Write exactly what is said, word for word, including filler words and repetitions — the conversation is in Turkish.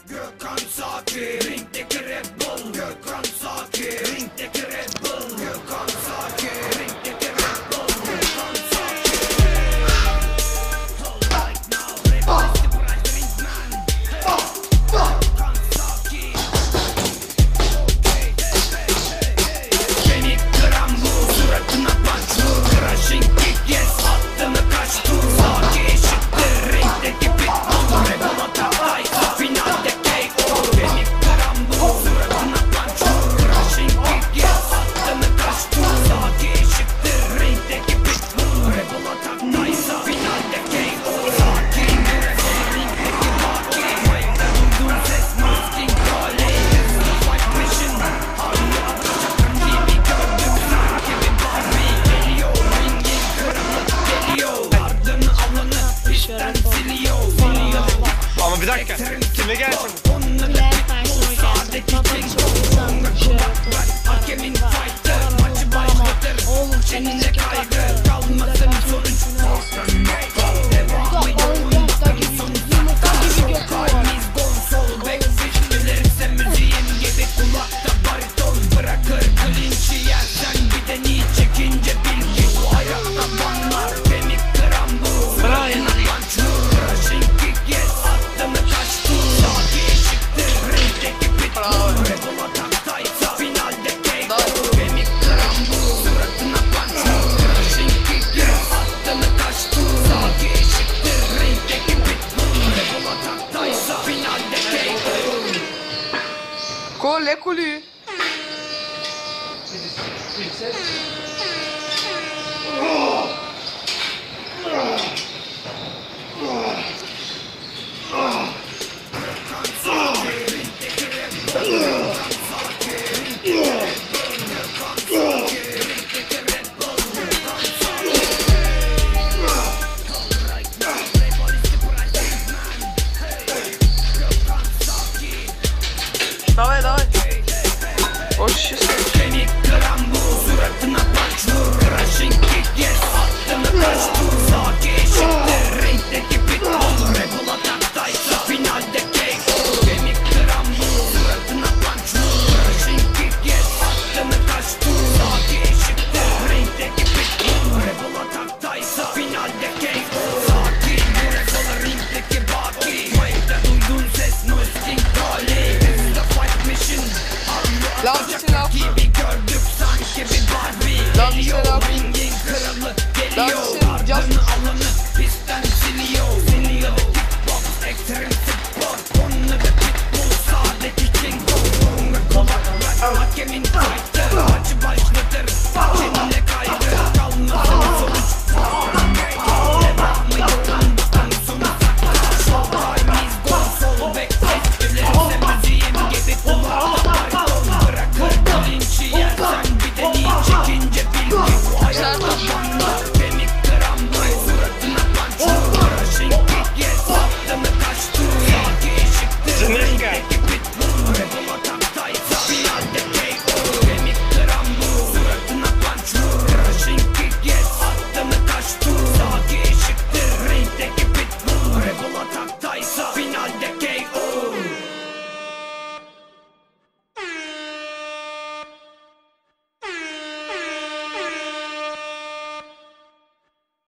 Gökhan Saki, ringdeki Red Bull. Gökhan Saki, ringdeki Red Bull. Gökhan Saki, ringdeki Red Bull. Gökhan Saki. Hold right now, rap is the bright ring man. Gökhan Saki. Okay, hey, hey, hey, hey. Kemik kıran bu, suratına punch vur. Crashing kick yes, attığını kaç tur. Saki eşittir, ringdeki pitbull. Rebel ataktaysa finalde K O. Kemik kıran bu, suratına punch vur. Crashing kick yes, attığını kaç tur. Saki eşittir, ringdeki pitbull. Rebel ataktaysa finalde K O. Saki rebel, ringdeki baki. Mike'da duyduğun ses, masking kale. Fight mission, harbi atacak gibi gördüm. Saki bir Barbie geliyor. Ringin kralı geliyor. Ardını alanı işten siliyor. Siliyor. Ama bir dakika, kime gelsin? Diğer personel gelsin. Baba çok güzel. Hakemin fight'ı maçı başlatır. Oğlum Seninle kaydı kalmasın sonuç. Devamı yok. Yumurta gibi götü var. Kalbimiz gol sol bek bilirse müziğin gibi kulakta bariton. Bırakır klinçi yersen bir de ni çekince bil ki bu ayakta banlar. Kemik kıran bu. Sırayla punch crashing kick yes, attığını kaç tur. Saki eşittir, ringdeki pitbull. Rebel ataktaysa finalde K O. Kemik kıran bu. Suratına punch crashing kick yes, attığını kaç tur. Saki eşittir, ringdeki pitbull. Rebel ataktaysa finalde K O. Kole kulü. Bilse